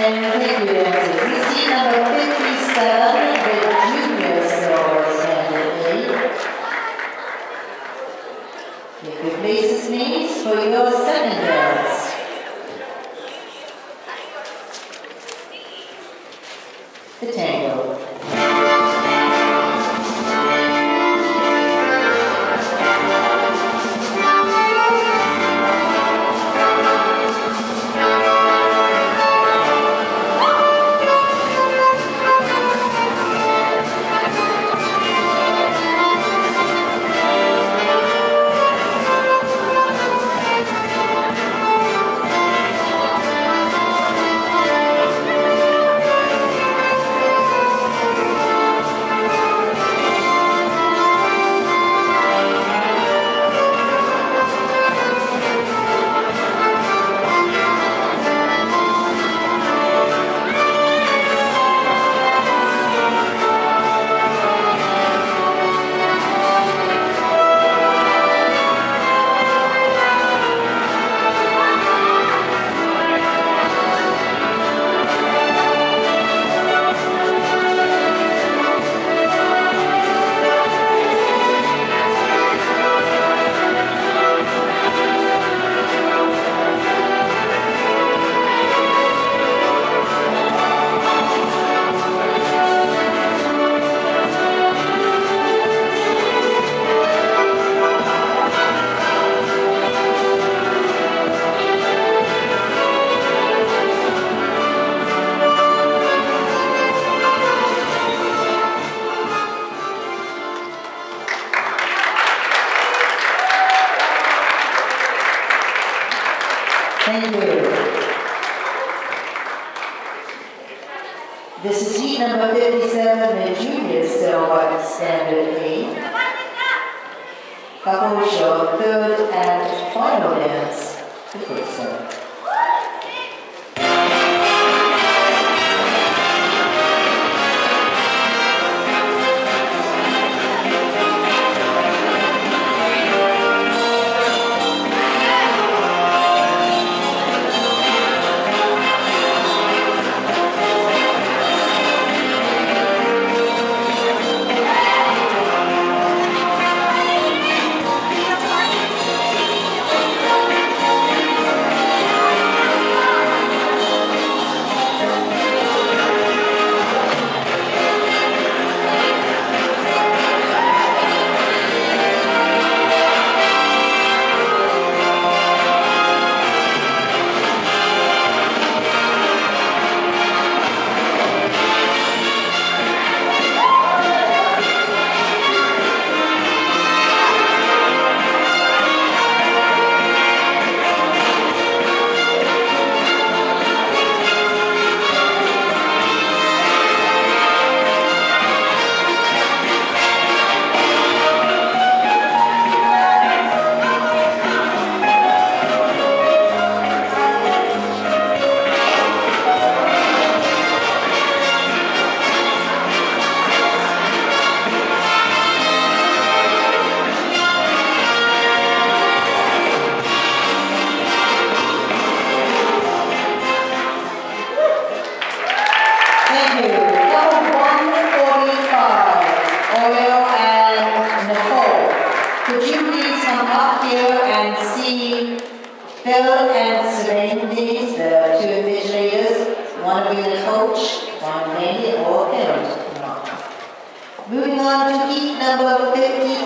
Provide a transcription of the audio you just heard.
And thank you, dancers. We see number 57, the junior silver standard 8. Take your places, please, for your second dance. The tango. Thank you. This is heat number 57, the junior silver standard 8. Couple show third and final dance, the first one. Thank you. Couple 145, Oreo and Nicole. Could you please come up here and see Phil and Celine, please, the two invigilators, one being the coach, one lady or parent. Moving on to heat number 50.